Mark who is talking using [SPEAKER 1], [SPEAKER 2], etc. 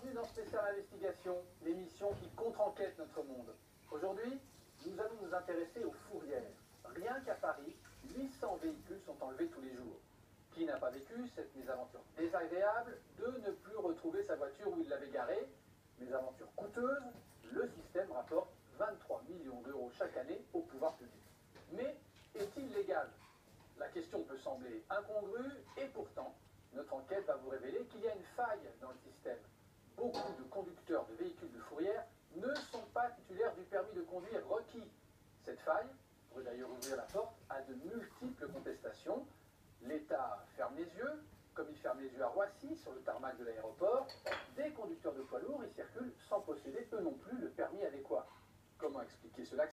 [SPEAKER 1] Bienvenue dans Spécial Investigation, l'émission qui contre-enquête notre monde. Aujourd'hui, nous allons nous intéresser aux fourrières. Rien qu'à Paris, 800 véhicules sont enlevés tous les jours. Qui n'a pas vécu cette mésaventure désagréable de ne plus retrouver sa voiture où il l'avait garée? Mésaventure coûteuse, le système rapporte 23 millions d'euros chaque année au pouvoir public. Mais est-il légal? La question peut sembler incongrue et pourtant, notre enquête va vous révéler qu'il y a une faille dans le système. Beaucoup de conducteurs de véhicules de fourrière ne sont pas titulaires du permis de conduire requis. Cette faille pourrait d'ailleurs ouvrir la porte à de multiples contestations. L'État ferme les yeux, comme il ferme les yeux à Roissy, sur le tarmac de l'aéroport. Des conducteurs de poids lourds y circulent sans posséder eux non plus le permis adéquat. Comment expliquer cela?